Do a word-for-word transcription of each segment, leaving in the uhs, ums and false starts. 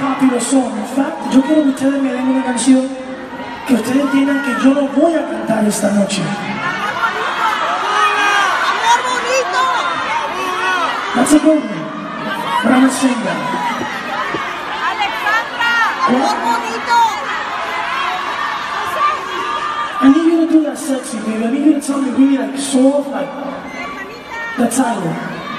popular song. In fact, yo quiero que ustedes me den una canción que ustedes entiendan que yo no voy a cantar esta noche. ¡Amor bonito! That's a good one, but I'm gonna sing that. ¡Alexandra! ¡Amor bonito! I need you to do that sexy, baby. I need you to tell me really like soft, like the title.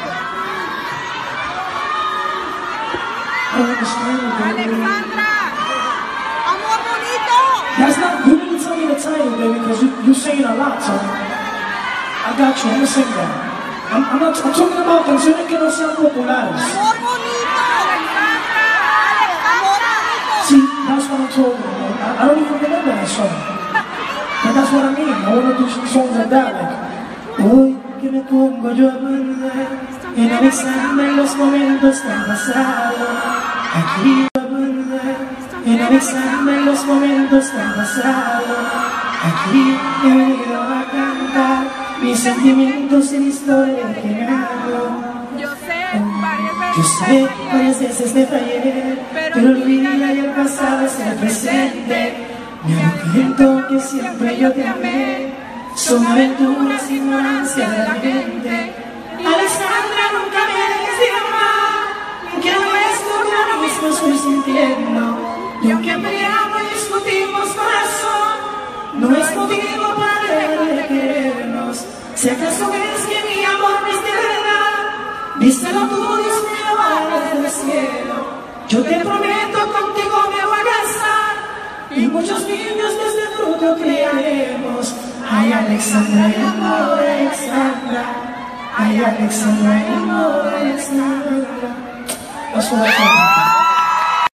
I don't understand it, baby. ¡Alexandra! ¡Amor bonito! That's not, you need to tell me the title, baby, because you, you sing it a lot, so I got you, I'm gonna sing that. I'm, I'm, not, I'm talking about canciones que no sean populares. ¡Amor bonito! ¡Alexandra! ¡Amor bonito! See, that's what I'm talking about. I, I don't even remember that song. But that's what I mean. I want to do some songs like that, like hoy que me pongo yo a mandar en Alexandra en los momentos que han pasado. Aquí voy a mandar en Alexandra en los momentos que han pasado. Aquí he venido a cantar mis sentimientos y la historia que me hago. Yo sé, varias veces. Yo sé, varias veces me fallé, pero olvida y el pasado es el presente. Me arrepiento que siempre yo te amé. Son aventuras, ignorancia de la gente. Alexandra, nunca me dejes de amar. Aunque no esto que ahora mismo estoy sintiendo. Y aunque peleamos y discutimos, corazón, no es motivo para dejar de querernos. Si acaso ves que mi amor no es de verdad, díselo tú, Dios mío, va desde el cielo. Yo te prometo, contigo me voy a casar. Y muchos niños de este fruto criaremos. Ay, Alexandra, y amor, Alexandra. Ay, Alexandra, y amor, Alexandra. That's what I think.